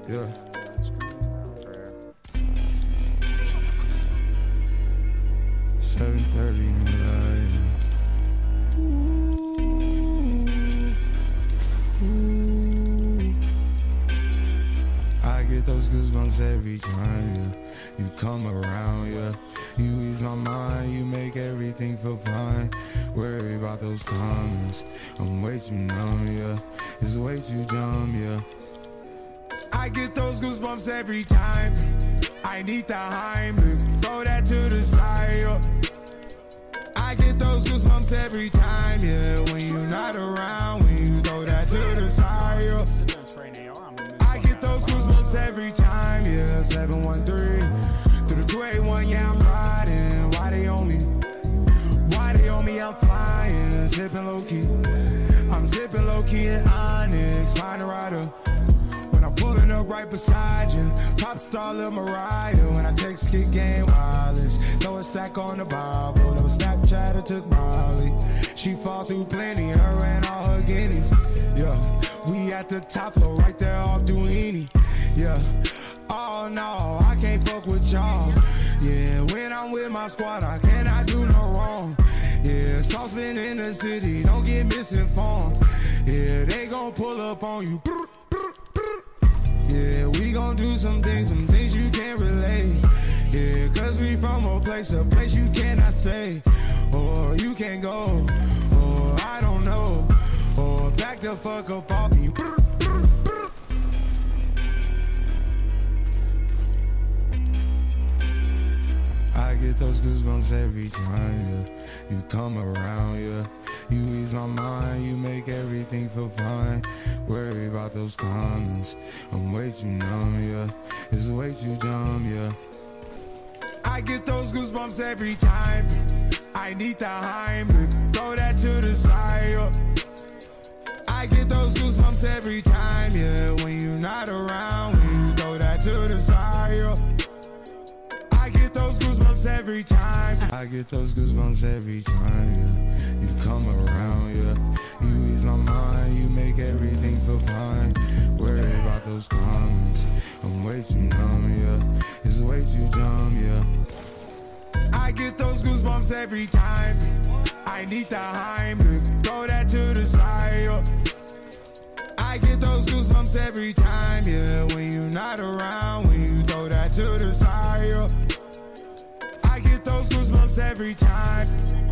Yeah. $7:30 in the night. I get those goosebumps every time, yeah. You come around, yeah. You ease my mind, you make everything feel fine. Worry about those comments, I'm way too numb, yeah. It's way too dumb, yeah. I get those goosebumps every time. I need the Heimlich, throw that to the side, yeah. I get those goosebumps every time, yeah. When you're not around, when you throw that to the side, yeah. I get those goosebumps every time, yeah. 713 through the 281, yeah, I'm riding. Why they on me? Why they on me? I'm flying, zipping low key. I'm zipping low key in Onyx, find a rider. When I'm pulling up right beside you, pop star Lil Mariah. When I text kick game wireless, throw a stack on the Bible. Never Snapchat or took Molly. She fall through plenty, her and all her guineas. Yeah, we at the top floor, right there off Duini. Yeah, oh no, I can't fuck with y'all. Yeah, when I'm with my squad, I cannot do no wrong. Yeah, saucepan in the city, don't get misinformed. Yeah, they gon' pull up on you. Yeah, we gon' do some things you can't relate. Yeah, cause we from a place you cannot stay. Or you can't go, or I don't know. Or back the fuck up off me. I get those goosebumps every time, yeah. You come around, yeah. You ease my mind, you make everything feel fine. Worry about those comments, I'm way too numb, yeah. It's way too dumb, yeah. I get those goosebumps every time. I need the Heimlich, throw that to the side, yeah. I get those goosebumps every time, yeah. When you're not around, when you throw that to the side, yeah. I get those goosebumps every time. I get those goosebumps every time, yeah. You come around, yeah. You ease my mind, you make everything feel fine. Worry about those comments, I'm way too numb, yeah. It's way too dumb, yeah. I get those goosebumps every time. I need the Heimlich, throw that to the side, yeah. I get those goosebumps every time, yeah. When you're not around, when you throw that to the side, yeah. I get those goosebumps every time.